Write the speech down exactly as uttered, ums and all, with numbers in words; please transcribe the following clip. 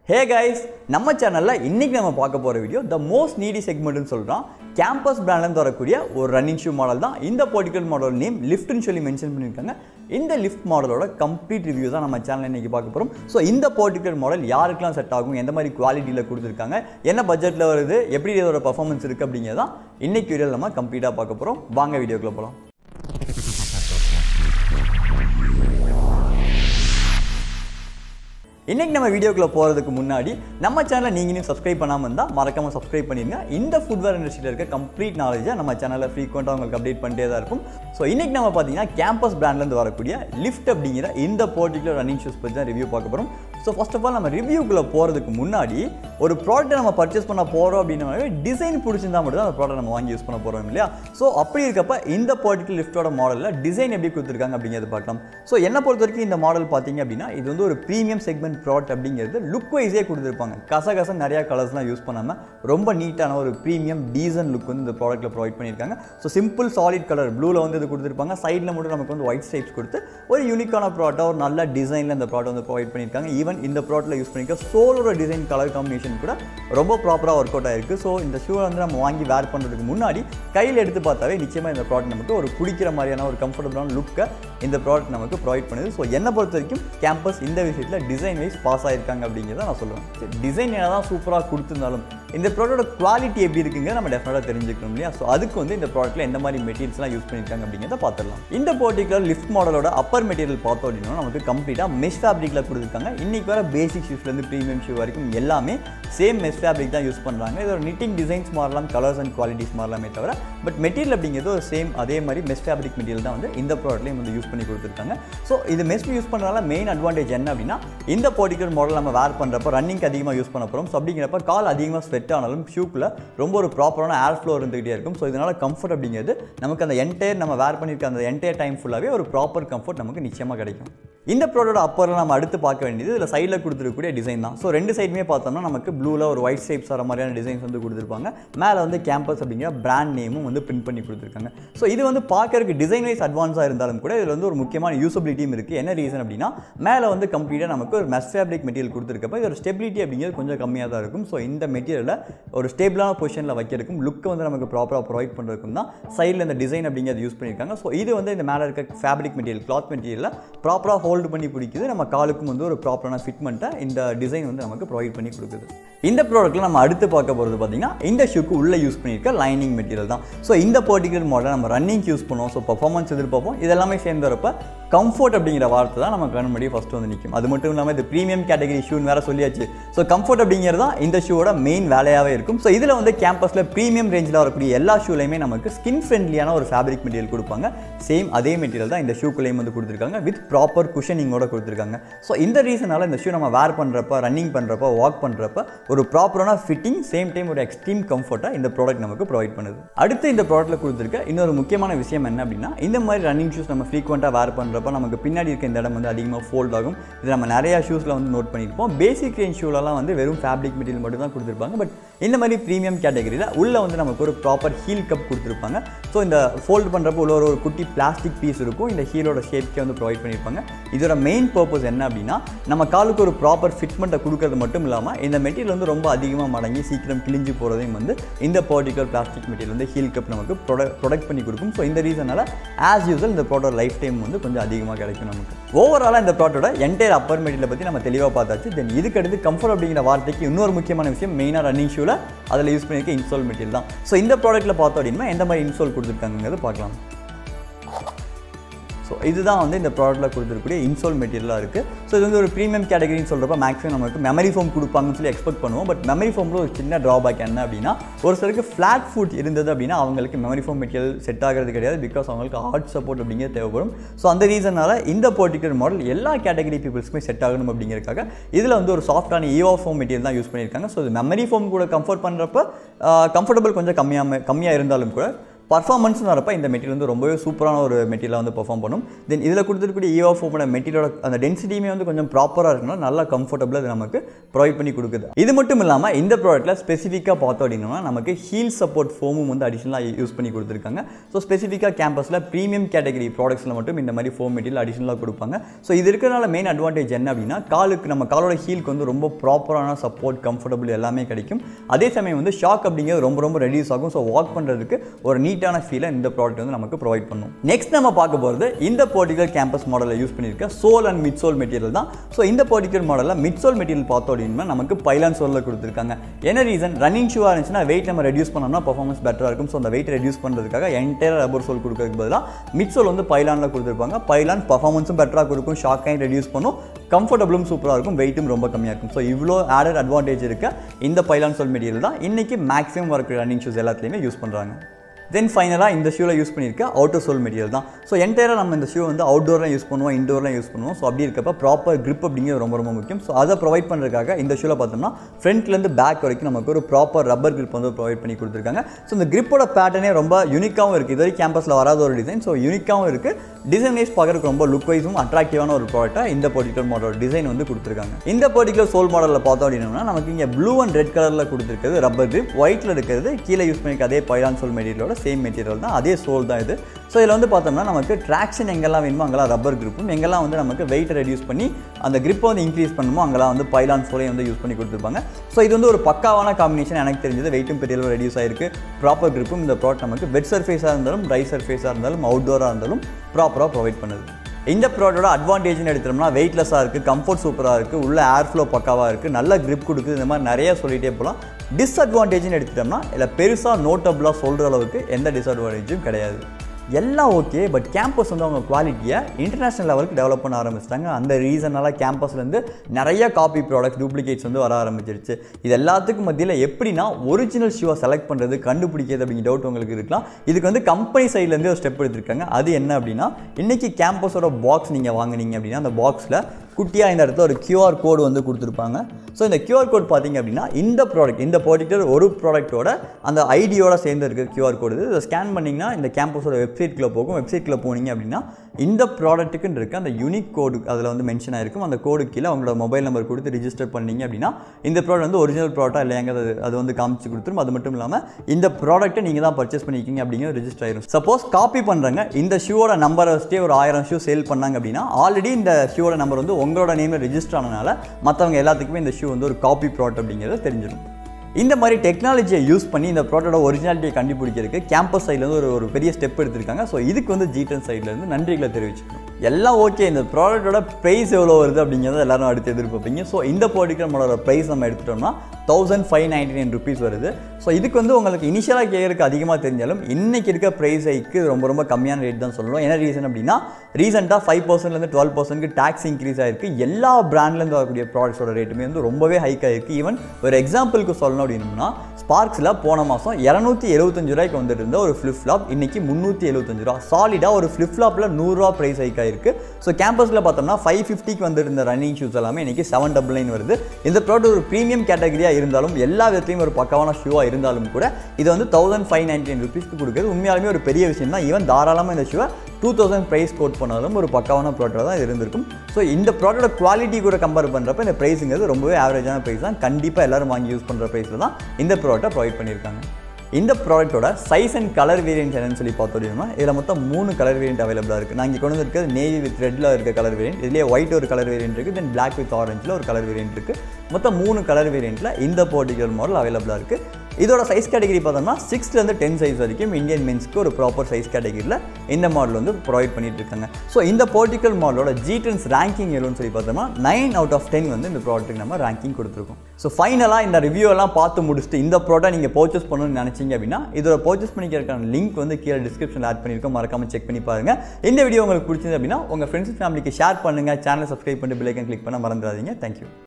Hey guys, நம்ம சேனல்ல இன்னைக்கு நம்ம பார்க்க போற video the most needy segment னு சொல்றோம். Campus brand ல இருந்து வரக்கூடிய ஒரு running shoe மாடல் தான். இந்த particular மாடல் நேம் லிஃப்ட் னு சொல்லி மென்ஷன் பண்ணிருக்காங்க. இந்த லிஃப்ட் மாடலோட கம்ப்ளீட் ரிவ்யூ தான் நம்ம சேனல்ல இன்னைக்கு பார்க்க போறோம். சோ இந்த particular மாடல் யாருக்கெல்லாம் செட் ஆகும், எந்த மாதிரி குவாலிட்டில கொடுத்திருக்காங்க, என்ன பட்ஜெட்ல வருது, எப்படி இதோட பெர்ஃபார்மன்ஸ் இருக்கு அப்படிங்கறத இன்னைக்கு வீடியோல நம்ம கம்ப்ளீட்டா பார்க்க போறோம். வாங்க வீடியோக்குள்ள போலாம். இன்னைக்கு நம்ம வீடியோக்குள்ள போறதுக்கு முன்னாடி நம்ம சேனலை நீங்க இன்னும் சப்ஸ்கிரைப் பண்ணாம இருந்தா மறக்காம சப்ஸ்கிரைப் பண்ணிருங்க. இந்த ஃபுட்வேர் இண்டஸ்ட்ரியில இருக்க கம்ப்ளீட் நாலேஜை நம்ம சேனல்ல ஃப்ரீக்வெண்டா உங்களுக்கு அப்டேட் பண்ணிட்டே தான் இருக்கும். ஸோ இன்னைக்கு நம்ம பார்த்தீங்கன்னா கேம்பஸ் பிராண்ட்ல இருந்து வரக்கூடிய லிஃப்ட் அப்படிங்கிற இந்த பர்டிகுலர் ரன்னிங் ஷூஸ் பற்றி தான் ரிவ்யூ பார்க்க போறோம். ஸோ ஃபர்ஸ்ட் ஆஃப் ஆல் நம்ம ரிவ்யூக்குள்ள போறதுக்கு முன்னாடி ஒரு ப்ராடக்ட் நம்ம பர்ச்சேஸ் பண்ண போறோம் அப்படின்னா டிசைன் பிடிச்சிருந்தா மட்டும் தான் அந்த ப்ராடக்ட் நம்ம வாங்கி யூஸ் பண்ண போறோம் இல்லையா? ஸோ அப்படி இருக்கப்ப இந்த பர்டிகுலர் லிஃப்டோட மாடலில் டிசைன் எப்படி கொடுத்துருக்காங்க அப்படிங்கிறது பார்க்கலாம். ஸோ என்ன பொறுத்த வரைக்கும் இந்த மாடல் பார்த்தீங்க அப்படின்னா இது வந்து ஒரு ப்ரீமியம் செக்மெண்ட் ப்ராடக்ட் அப்படிங்கிறது லுக் வைஸே கொடுத்துருப்பாங்க. கசகச நிறைய கலர்ஸ்லாம் யூஸ் பண்ணாமல் ரொம்ப நீட்டான ஒரு ப்ரீமியம் டீசன்ட் லுக் வந்து இந்த ப்ராடக்ட்டில் ப்ரொவைட் பண்ணியிருக்காங்க. ஸோ சிம்பிள் சாலிட் கலர் ப்ளூவில் வந்து இது கொடுத்துருப்பாங்க. சைடில் மட்டும் நமக்கு வந்து ஒயிட் ஸ்ட்ரைப்ஸ் கொடுத்து ஒரு யூனிக்கான ப்ராடக்டாக ஒரு நல்ல டிசைனில் இந்த ப்ராடக்ட் வந்து ப்ரொவைட் பண்ணியிருக்காங்க. ஈவன் இந்த ப்ராடக்ட்டில் யூஸ் பண்ணியிருக்க சோலோட டிசைன் கலர் காம்பினேஷன் கூட ரொம்ப ப்ராப்பராக ஒர்க் அவுட் ஆயிருக்கு. ஸோ இந்த ஷூவை வந்து நம்ம வாங்கி வேர் பண்ணுறதுக்கு முன்னாடி கையில் எடுத்து பார்த்தாவே நிச்சயமாக இந்த ப்ராடக்ட் நமக்கு ஒரு பிடிக்கிற மாதிரியான ஒரு கம்ஃபர்டபுளான லுக்கை இந்த ப்ராடக்ட் நமக்கு ப்ரொவைட் பண்ணுது. ஸோ என்னை பொறுத்த வரைக்கும் கேம்பஸ் இந்த விஷயத்தில் டிசைன் வைஸ் பாஸ் ஆயிருக்காங்க அப்படிங்கிறத நான் சொல்லுவேன். டிசைன் என்ன தான் சூப்பராக கொடுத்துருந்தாலும் இந்த ப்ராடக்டோட குவாலிட்டி எப்படி இருக்குங்க நம்ம டெஃபினட்டாக தெரிஞ்சுக்கணும் இல்லையா? ஸோ அதுக்கு வந்து இந்த ப்ராடக்ட்டில் எந்த மாதிரி மெட்டீரியல்ஸ்லாம் யூஸ் பண்ணியிருக்காங்க அப்படிங்கிறத பார்த்துடலாம். இந்த பர்டிகுலர் லிஃப்ட் மாடலோட அப்பர் மெட்டீரியல் பார்த்தோம் அப்படின்னா நமக்கு கம்ப்ளீட்டாக மெஷ் ஃபேப்ரிக்கில் கொடுத்துருக்காங்க. இன்னைக்கு வர பேசிக் ஷூஸ்லேருந்து ப்ரீமியம் ஷூ வரைக்கும் எல்லாமே சேம் மெஷ் ஃபேப்ரிக் தான் யூஸ் பண்ணுறாங்க. இதோட நிட்டிங் டிசைன்ஸ் மாறலாம், கலர்ஸ் அண்ட் குவாலிட்டிஸ் மாறலாமே தவிர பட் மெட்டீரியல் அப்படிங்கிறது ஒரு சேம் அதே மாதிரி மெஷ் ஃபேப்ரிக் மெட்டீரியல் தான் வந்து இந்த ப்ராடக்ட்லேயும் வந்து யூஸ் பண்ணி கொடுத்துருக்காங்க. ஸோ இது மெஷ் யூஸ் பண்ணுறதுனால மெயின் அட்வான்டேஜ் என்ன அப்படின்னா இந்த பர்டிகுலர் மாடல் நம்ம வேர் பண்ணுறப்ப ரன்னிங்க்கு அதிகமாக யூஸ் பண்ண போகிறோம். ஸோ அப்படிங்கிறப்ப கால் அதிகமாக ஸ்வெட் ஆனாலும் ஷூக்குள்ள ரொம்ப ஒரு ப்ராப்பரான ஏர் ஃப்ளோ இருந்துகிட்டே இருக்கும். ஸோ இதனால கம்ஃபர்ட் அப்படிங்கிறது நமக்கு அந்த என்டையர் நம்ம வேர் பண்ணியிருக்க அந்த என்டையர் டைம் ஃபுல்லாகவே ஒரு ப்ராப்பர் கம்ஃபர்ட் நமக்கு நிச்சயமாக கிடைக்கும். இந்த ப்ராடக்டோட அப்பரில் நம்ம அடுத்து பார்க்க வேண்டியது இதில் சைடில் கொடுத்துருக்கக்கூடிய டிசைன் தான். ஸோ ரெண்டு சைடுமே பார்த்தோம்னா நமக்கு ப்ளூவில் ஒரு ஒயிட் ஸ்ட்ரைப்ஸ் வர மாதிரியான டிசைன்ஸ் வந்து கொடுத்துருப்பாங்க. மேலே வந்து கேம்பஸ் அப்படிங்கிற பிராண்ட் நேமும் வந்து பிரிண்ட் பண்ணி கொடுத்துருக்காங்க. ஸோ இது வந்து பார்க்கறதுக்கு டிசைன் வைஸ் அட்வான்ஸாக இருந்தாலும் கூட இதில் வந்து ஒரு முக்கியமான யூசபிலிட்டியும் இருக்குது. என்ன ரீசன் அப்படின்னா மேலே வந்து கம்ப்ளீட்டாக நமக்கு ஒரு மெஷ் ஃபேப்ரிக் மெட்டீரியல் கொடுத்துருக்கப்ப இதோட ஸ்டெபிலிட்டி அப்படிங்கிறது கொஞ்சம் கம்மியாக தான் இருக்கும். ஸோ இந்த மெட்டீரியலை ஒரு ஸ்டேபிளான பொசிஷனில் வைக்கிறதுக்கும் லுக்கை வந்து நமக்கு ப்ராப்பராக ப்ரொவைட் பண்ணுறதுக்கும் தான் சைடில் இந்த டிசைன் அப்படிங்கிறது யூஸ் பண்ணியிருக்காங்க. ஸோ இது வந்து இந்த மேலே இருக்க ஃபேப்ரிக் மெட்டீரியல் கிளாத் மெட்டீரியலில் ப்ராப்பராக ஹோல்டு பண்ணி பிடிக்குது. நம்ம காலுக்கும் வந்து ஒரு ப்ராப்பரான ஃபிட்மெண்ட்டை இந்த டிசைன் வந்து நமக்கு ப்ரொவைட் பண்ணி கொடுக்குது. இந்த ப்ராடக்ட்டில் நம்ம அடுத்து பார்க்க போகிறது பார்த்தீங்கன்னா இந்த ஷூக்கு உள்ளே யூஸ் பண்ணியிருக்க லைனிங் மெட்டீரியல் தான். ஸோ இந்த பர்டிகுலர் மாடல் நம்ம ரன்னிங் யூஸ் பண்ணுவோம். ஸோ பர்ஃபார்மன்ஸ் எதிர்பார்ப்போம். இதெல்லாமே சேர்ந்து வரப்போ கம்ஃபர்ட் அப்படிங்கிற வார்த்தை தான் நம்ம கண் முன்னாடி ஃபஸ்ட்டு வந்து நிற்கும். அது மட்டும் இல்லாமல் இது ப்ரீமியம் கேட்டகரி ஷூன்னு வேறு சொல்லியாச்சு. ஸோ கம்ஃபர்ட் அப்படிங்கிறது தான் இந்த ஷூவோட மெயின் வேலையாகவே இருக்கும். ஸோ இதில் வந்து கேம்பஸில் ப்ரீமியம் ரேஞ்சில் வரக்கூடிய எல்லா ஷூலையுமே நமக்கு ஸ்கின் ஃப்ரெண்ட்லியான ஒரு ஃபேப்ரிக் மெட்டீரியல் கொடுப்பாங்க. சேம் அதே மெட்டீரியல் தான் இந்த ஷூக்குள்ளேயும் வந்து கொடுத்துருக்காங்க. வித் ப்ராப்பர் குஷனிங்கோட கொடுத்துருக்காங்க. ஸோ இந்த ரீசனால் இந்த ஷூ நம்ம வேர் பண்ணுறப்ப, ரன்னிங் பண்ணுறப்ப, வாக் பண்ணுறப்ப ஒரு ப்ராப்பரான ஃபிட்டிங், சேம் டைம் ஒரு எக்ஸ்ட்ரீம் கம்ஃபர்ட்டாக இந்த ப்ராடக்ட் நமக்கு ப்ரொவைட் பண்ணுது. அடுத்து இந்த ப்ராடக்ட்டில் கொடுத்துருக்க இன்னொரு முக்கியமான விஷயம் என்ன அப்படின்னா இந்த மாதிரி ரன்னிங் ஷூஸ் நம்ம ஃப்ரீக்வெண்ட்டாக வேர் பண்ணுறப்ப நமக்கு பின்னாடி இருக்க இந்த இடம் வந்து அதிகமாக ஃபோல்ட் ஆகும். இது நம்ம நிறையா ஷூஸில் வந்து நோட் பண்ணியிருப்போம். பேசிக் ரேஞ்ச் ஷூலலாம் வந்து வெறும் ஃபேப்ரிக் மெட்டீரியல் மட்டும் தான் கொடுத்துருப்பாங்க. பட் இந்த மாதிரி ப்ரீமியம் கேட்டகரியில் உள்ளே வந்து நமக்கு ஒரு ப்ராப்பர் ஹீல் கப் கொடுத்துருப்பாங்க. ஸோ இந்த ஃபோல்டு பண்ணுறப்போ உள்ள ஒரு குட்டி பிளாஸ்டிக் பீஸ் இருக்கும். இந்த ஹீலோட ஷேப்க்கே வந்து ப்ரொவைட் பண்ணியிருப்பாங்க. இதோட மெயின் பர்பஸ் என்ன அப்படின்னா நம்ம காலுக்கு ஒரு ப்ராப்பர் ஃபிட்மெண்ட்டை கொடுக்கறது மட்டும் இல்லாமல் இந்த மெட்டீரியல் வந்து ரொம்ப அதிகமாக மடங்கி சீக்கிரம் கிழிஞ்சு போகிறதையும் வந்து இந்த பர்டிகுலர் பிளாஸ்டிக் மெட்டீரியல் வந்து ஹீல் கப் நமக்கு ப்ரொடக்ட் ப்ரொடக்ட் பண்ணி கொடுக்கும். ஸோ இந்த ரீசனால் ஆஸ் யூஸ்வல் இந்த ப்ராடக்ட் லைஃப் டைம் வந்து கொஞ்சம் அதிகமாக கிடைக்கும் நமக்கு. ஓவராலாக இந்த ப்ராடக்டோட என்டையர் அப்பர் மெட்டீரியலை பற்றி நம்ம தெளிவாக பார்த்தாச்சு. தென் இதுக்கு அடுத்து கம்ஃபர்ட் அப்படிங்கிற வார்த்தைக்கு இன்னொரு முக்கியமான விஷயம் மெயினாக ரன்னிங் ஷூவில் அதில் யூஸ் பண்ணியிருக்க இன்சோல் மெட்டீரியல் தான். ஸோ இந்த ப்ராடக்ட்டில் பார்த்தோம் அப்படின்னா எந்த மாதிரி இன்சோல் கொடுத்துருக்காங்கிறது பார்க்கலாம். ஸோ இதுதான் வந்து இந்த ப்ராடக்ட்டில் கொடுத்துருக்கூடிய இன்சோல் மெட்டீரியலாக இருக்குது. ஸோ இது வந்து ஒரு ப்ரீமியம் கேட்டகரின்னு சொல்கிறப்ப மேக்ஸிமம் நமக்கு மெமரி ஃபோம் கொடுப்பாங்கன்னு சொல்லி எக்ஸ்பெக்ட் பண்ணுவோம். பட் மெமரி ஃபோமில் ஒரு சின்ன ட்ராபேக் என்ன அப்படின்னா ஒரு சிலருக்கு ஃப்ளாட் ஃபுட் இருந்தது அப்படின்னா அவங்களுக்கு மெமரி ஃபோம் மெட்டீரியல் செட் ஆகிறது கிடையாது. பிகாஸ் அவங்களுக்கு ஹார்ட் சப்போர்ட் அப்படிங்கிறது தேவைப்படும். ஸோ அந்த ரீசனால் இந்த பர்டிகுலர் மாடல் எல்லா கேட்டகரி பீப்புள்ஸ்க்குமே செட் ஆகணும் அப்படிங்கிறதுக்காக இதில் வந்து ஒரு சாஃப்டான ஈவா ஃபோம் மெட்டீரியல் தான் யூஸ் பண்ணியிருக்காங்க. ஸோ இது மெமரி ஃபோம் கூட கம்ஃபர்ட் பண்ணுறப்ப கம்ஃபர்டபுள் கொஞ்சம் கம்மியாக கம்மியாக இருந்தாலும் கூட பர்ஃபார்மன்ஸ் வரப்போ இந்த மெட்டீரியல் வந்து ரொம்பவே சூப்பரான ஒரு மெட்டீரியலாக வந்து பெர்ஃபார்ம் பண்ணும். தென் இதில் கொடுத்துருக்கூடிய ஈவா ஃபோமோட மெட்டீரியலோட அந்த டென்சிட்டியுமே வந்து கொஞ்சம் ப்ராப்பராக இருக்கணும், நல்லா கம்ஃபர்டபுளாக இது நமக்கு ப்ரொவைட் பண்ணி கொடுக்குது. இது மட்டும் இல்லாமல் இந்த ப்ராடக்ட்டில் ஸ்பெசிஃபிக்காக பார்த்தோம் அப்படின்னா நமக்கு ஹீல் சப்போர்ட் ஃபோமும் வந்து அடிஷனலாக யூஸ் பண்ணி கொடுத்துருக்காங்க. ஸோ ஸ்பெசிஃபிக்காக கேம்பஸில் ப்ரீமியம் கேட்டகரி ப்ராடக்ட்ஸில் மட்டும் இந்த மாதிரி ஃபோம் மெட்டீரியல் அடிஷனலாக கொடுப்பாங்க. ஸோ இது இருக்கிறனால மெயின் அட்வான்டேஜ் என்ன அப்படின்னா காலுக்கு நம்ம காலோட ஹீலுக்கு வந்து ரொம்ப ப்ராப்பரான சப்போர்ட் கம்ஃபர்டபுள் எல்லாமே கிடைக்கும். அதே சமயம் வந்து ஷாக் அப்படிங்கிறது ரொம்ப ரொம்ப ரெடியூஸ் ஆகும். ஸோ வாக் பண்ணுறதுக்கு ஒரு நீட்டான ஃபீலை இந்த ப்ராடக்ட் வந்து நமக்கு ப்ரொவைட் பண்ணும். நெக்ஸ்ட் நம்ம பார்க்க போகிறது இந்த பர்டிகுலர் கேம்பஸ் மாடலில் யூஸ் பண்ணியிருக்க sole and mid sole material தான். ஸோ இந்த பர்டிகுலர் மாடலில் மிட் சோல் மெட்டீரியல் பார்த்தோம் அப்படின்னா நமக்கு பைலான் சோலில் கொடுத்துருக்காங்க. என்ன ரீசன், ரன்னிங் ஷூவாக இருந்துச்சுன்னா வெயிட் நம்ம ரெடியூஸ் பண்ணோம்னா பர்ஃபார்மன்ஸ் பெட்டராக இருக்கும். ஸோ அந்த வெயிட் ரெடியூஸ் பண்ணுறதுக்காக என்டையர் ரப்பர் சோல் கொடுக்கறதுக்கு பதிலாக மிட் சோல் வந்து பைலானில் கொடுத்துருப்பாங்க. பைலான் பர்ஃபார்மன்ஸும் பெட்டராக கொடுக்கும், ஷாக்கையும் ரெடியூஸ் பண்ணும், கம்ஃபர்டபுளும் சூப்பராக இருக்கும், வெயிட்டும் ரொம்ப கம்மியாக இருக்கும். ஸோ இவ்வளோ ஆடட் அட்வான்டேஜ் இருக்க இந்த பைலான் சோல் மெட்டீரியல் தான் இன்றைக்கி மேக்ஸிமம் வரக்கூடிய ரன்னிங் ஷூஸ் எல்லாத்துலேயுமே யூஸ் பண்ணுறாங்க. தென் ஃபைனலாக இந்த ஷூவில் யூஸ் பண்ணியிருக்க அவுட்டர் சோல் மெட்டீரியல் தான். ஸோ என்டையராக நம்ம இந்த ஷூ வந்து அவுட்டோரில் யூஸ் பண்ணுவோம், இண்டோரில் யூஸ் பண்ணுவோம். ஸோ அப்படி இருக்கப்போ ப்ராப்பர் கிரிப் அப்படிங்கிறது ரொம்ப ரொம்ப முக்கியம். ஸோ அதை ப்ரொவைட் பண்ணுறதுக்காக இந்த ஷூவில் பார்த்தோம்னா ஃப்ரண்ட்லேருந்து பேக் வரைக்கும் நமக்கு ஒரு ப்ராப்பர் ரப்பர் கிரிப் வந்து ப்ரொவைட் பண்ணி கொடுத்துருக்காங்க. ஸோ இந்த கிரிப்போட பேட்டர்னே ரொம்ப யூனிக்காகவும் இருக்குது. இது வரைக்கும் கேம்பஸில் வராத ஒரு டிசைன். ஸோ யூனிக்காகவும் இருக்குது, டிசைன் வைஸ் பார்க்குறதுக்கு ரொம்ப லுக் வைஸும் அட்ராக்டிவான ஒரு ப்ராடக்ட்டாக இந்த பர்டிகுலர் மாடல் டிசைன் வந்து கொடுத்துருக்காங்க. இந்த பர்டிகுலர் சோல் மாடலில் பார்த்தோம் அப்படின்னா நமக்கு இங்கே ப்ளூ அண்ட் ரெட் கலரில் கொடுத்துருக்கிறது ரப்பர் கிரிப், ஒயிட்டில் இருக்கிறது கீழே யூஸ் பண்ணியிருக்க அதே பைலான் சோல் மெட்டீரியலோட சேம் மெட்டீரியல் தான், அதே சோல் தான் இது. ஸோ இதில் வந்து பார்த்தோம்னா நமக்கு ட்ராக்ஷன் எங்கெல்லாம் வேணுமோ அங்கெல்லாம் ரப்பர் கிரிப்பும், எங்கெல்லாம் வந்து நமக்கு வெயிட் ரெடியூஸ் பண்ணி அந்த கிரிப்பை வந்து இன்க்ரீஸ் பண்ணுமோ அங்கெல்லாம் வந்து பைலான் சோலையும் வந்து யூஸ் பண்ணி கொடுத்துருப்பாங்க. ஸோ இது வந்து ஒரு பக்காவான காம்பினேஷன் எனக்கு தெரிஞ்சது. வெயிட்டும் பெரிய அளவு ரெடியூஸ் ஆயிருக்கு, ப்ராப்பர் கிரிப்பும் இந்த ப்ராடக்ட் நமக்கு வெட் சர்ஃபேஸாக இருந்தாலும் ட்ரை சர்ஃபேஸாக இருந்தாலும் அவுட்டோராக இருந்தாலும் ப்ராப்பராக ப்ரொவைட் பண்ணுது. இந்த ப்ராடக்டோட அட்வான்டேஜ்னு எடுத்தோம்னா வெயிட்லெஸ்ஸாக இருக்குது, கம்ஃபர்ட் சூப்பராக இருக்குது, உள்ள ஏர் ஃப்ளோ பக்காவாக இருக்குது, நல்ல கிரிப் கொடுக்குது, இந்த மாதிரி நிறைய சொல்லிகிட்டே போகலாம். டிஸ்அட்வான்டேஜ்னு எடுத்துட்டோம்னா இல்லை பெருசாக நோட்டபுளாக சொல்கிற அளவுக்கு எந்த டிஸ்அட்வான்டேஜும் கிடையாது. எல்லாம் ஓகே, பட் கேம்பஸ் வந்து அவங்க குவாலிட்டியை இன்டர்நேஷனல் லெவலுக்கு டெவலப் பண்ண ஆரம்பிச்சிட்டாங்க. அந்த ரீசனால் கேம்பஸ்லேருந்து நிறைய காப்பி ப்ராடக்ட்ஸ் டூப்ளிகேட்ஸ் வந்து வர ஆரம்பிச்சிருச்சு. இது எல்லாத்துக்கும் மத்தியில் எப்படின்னா ஒரிஜினல் ஷூவை செலக்ட் பண்ணுறது கண்டுபிடிக்கிறது அப்படிங்கிற டவுட் உங்களுக்கு இருக்கலாம். இதுக்கு வந்து கம்பெனி சைட்லேருந்து ஒரு ஸ்டெப் எடுத்திருக்காங்க. அது என்ன அப்படின்னா இன்றைக்கி கேம்பஸோட பாக்ஸ் நீங்கள் வாங்கினீங்க அப்படின்னா அந்த பாக்ஸில் குட்டியாக இந்த இடத்துல ஒரு கியூஆர் கோடு வந்து கொடுத்துருப்பாங்க. ஸோ இந்த கியூஆர் கோட் பார்த்தீங்க அப்படின்னா இந்த ப்ராடக்ட் இந்த பர்டிகுலர் ஒரு ப்ராடக்ட்டோட அந்த ஐடியோட சேர்ந்து இருக்க கியூஆர் கோடு இது. இதை ஸ்கேன் பண்ணிங்கன்னா இந்த கேம்பஸோட வெப்சைட்குள்ளே போகும். வெப்சைட்குள்ளே போனீங்க அப்படின்னா இந்த ப்ராடக்ட்டுக்குன்னு இருக்க அந்த யூனிக் கோடு அதில் வந்து மென்ஷன் ஆகிருக்கும். அந்த கோடு கீழே அவங்களோட மொபைல் நம்பர் கொடுத்து ரிஜிஸ்டர் பண்ணிங்க அப்படின்னா இந்த ப்ராடக்ட் வந்து ஒரிஜினல் ப்ராடக்டாக இல்லையாங்கிறது அது வந்து காமிச்சு கொடுத்துரும். அது மட்டும் இல்லாமல் இந்த ப்ராடக்ட்டை நீங்கள் தான் பர்ச்சேஸ் பண்ணிக்கிங்க அப்படிங்கிறது ரிஜிஸ்டர் ஆயிரும். சப்போஸ் காப்பி பண்ணுறாங்க இந்த ஷூவோட நம்பரை வச்சுட்டே ஒரு ஆயிரம் ஷூ சேல் பண்ணாங்க அப்படின்னா ஆல்ரெடி இந்த ஷூவோட நம்பர் வந்து உங்களோட நேமில் ரிஜிஸ்டர் ஆனதுனால மற்றவங்க எல்லாத்துக்குமே இந்த ஷூ வந்து ஒரு காப்பி ப்ராடக்ட் அப்படிங்கிறது தெரிஞ்சிடும். இந்த மாதிரி டெக்னாலஜியை யூஸ் பண்ணி இந்த ப்ராடக்டோட ஒரிஜினாலிட்டியை கண்டுபிடிக்கிறதுக்கு கேம்பஸ் சைட்லேருந்து ஒரு ஒரு பெரிய ஸ்டெப் எடுத்திருக்காங்க. ஸோ இதுக்கு வந்து Gtrendz சைட்லேருந்து நன்றிகளை தெரிவிச்சுக்கணும். எல்லாம் ஓகே, இந்த ப்ராடக்டோட ப்ரைஸ் எவ்வளோ வருது அப்படிங்கிறத எல்லாரும் அடுத்து எதிர்பார்ப்பீங்க. ஸோ இந்த பர்டிகுலர் மாடலோட ப்ரைஸ் நம்ம எடுத்துட்டோம்னா thousand five ninety nine rupees வருது. ஸோ இதுக்கு வந்து உங்களுக்கு இனிஷியலாக கேட்கறதுக்கு அதிகமாக தெரிஞ்சாலும் இன்றைக்கி இருக்க ப்ரைஸ் ஹைக்கு ரொம்ப ரொம்ப கம்மியான ரேட் தான் சொல்லணும். என்ன ரீசன் அப்படின்னா ரீசெண்டாக ஃபைவ் பர்சன்ட்லேருந்து டுவெல் பர்சன்ட்க்கு டேக்ஸ் இன்க்ரீஸ் ஆகிருக்கு. எல்லா பிராண்ட்லேருந்து வரக்கூடிய ப்ராடக்ட்ஸோட ரேட்டுமே வந்து ரொம்பவே ஹைக் ஆகிருக்கு. ஈவன் ஒரு எக்ஸாம்பிளுக்கு சொல்லணும் அப்படின்னா ஸ்பார்க்ஸில் போன மாதம் இரநூத்தி எழுபத்தஞ்சு ரூபாய்க்கு வந்துட்டு இருந்த ஒரு ஃப்ளிப் ஃப்ளாப் இன்றைக்கி முந்நூற்றி எழுபத்தஞ்சு ரூபா சாலிடாக ஒரு ஃப்ளிப் ஃப்ளாப்பில் நூறுரூவா ப்ரைஸ் ஹைக் ஆகிருக்கு. ஸோ கேம்பஸில் பார்த்தோம்னா ஃபைவ் ஃபிஃப்டிக்கு வந்துருந்த ரன்னிங் ஷூஸ் எல்லாமே இன்றைக்கி செவன் டபுள் நைன் வருது. இந்த ப்ராடக்ட் ஒரு ப்ரீமியம் கேட்டகரியாக இருந்தாலும் எல்லா விதத்துலையும் ஒரு பக்கவான ஷூவாக இருந்தாலும் கூட இது வந்து தௌசண்ட் ஃபைவ் நைன்டி நைன் ருபீஸ்க்கு கொடுக்குறது உண்மையாலுமே ஒரு பெரிய விஷயம் தான். ஈவன் தாராளமாக இந்த ஷூவை டூ தௌசண்ட் ப்ரைஸ் கோட் பண்ணாலும் ஒரு பக்கவான ப்ராடக்டாக தான் இருந்திருக்கும். ஸோ இந்த ப்ராடக்டோட குவாலிட்டி கூட கம்பேர் பண்ணுறப்ப இந்த ப்ரைஸுங்கிறது ரொம்பவே ஆவரேஜான ப்ரைஸ் தான். கண்டிப்பாக எல்லோரும் வாங்கி யூஸ் பண்ணுற ப்ரைஸில் தான் இந்த ப்ராடக்ட்டை ப்ரொவைட் பண்ணியிருக்காங்க. இந்த ப்ராடக்ட்டோட சைஸ் அண்ட் கலர் வேரியன்ட் என்னன்னு சொல்லி பார்த்தோம்னா இதில் மொத்தம் மூணு கலர் வேரியன்ட் அவைலபிளாக இருக்குது. நான் இங்கே கொண்டு வந்துருக்கிறது நேவி வித் ரெட்டில் இருக்க கலர் வேரியன்ட், இதுலேயே ஒயிட் ஒரு கலர் வேரியன்ட் இருக்குது, தென் பிளாக் வித் ஆரஞ்சில் ஒரு கலர் வேரியன்ட் இருக்குது. மொத்தம் மூணு கலர் வேரியண்ட்டில் இந்த பர்டிகுலர் மாடல் அவைலபிளாக இருக்குது. இதோட சைஸ் கேட்டகரி பார்த்தோம்னா சிக்ஸ்த்லேருந்து டென் சைஸ் வரைக்கும் இந்தியன் மென்ஸ்க்கு ஒரு ப்ராப்பர் சைஸ் கேட்டகரியில் இந்த மாடல் வந்து ப்ரொவைட் பண்ணிட்டு இருக்காங்க. ஸோ இந்த பர்டிகுலர் மாடலோட Gtrendz ரேங்கிங் எவ்வளோன்னு சொல்லி பார்த்தோம்னா நைன் அவுட் ஆஃப் டென் வந்து இந்த ப்ராடக்ட்டுக்கு நம்ம ரேங்கிங் கொடுத்துருக்கோம். ஸோ ஃபைனலாக இந்த ரிவ்யூ எல்லாம் பார்த்து முடிச்சுட்டு இந்த ப்ராடக்ட் நீங்கள் பர்ச்சேஸ் பண்ணணும்னு நினச்சிங்க அப்படின்னா இதோட பர்ச்சேஸ் பண்ணிக்கிறதுக்கான லிங்க் வந்து கீழே டிஸ்கிரிப்ஷனில் ஆட் பண்ணியிருக்கோம், மறக்காமல் செக் பண்ணி பாருங்கள். இந்த வீடியோ உங்களுக்கு பிடிச்சது அப்படின்னா உங்கள் ஃப்ரெண்ட்ஸ் ஃபேமிலிக்கு ஷேர் பண்ணுங்கள், சேனலை சப்ஸ்கிரைப் பண்ணி பெல் ஐகான் கிளிக் பண்ண மறந்துடாதீங்க. தேங்க்யூ.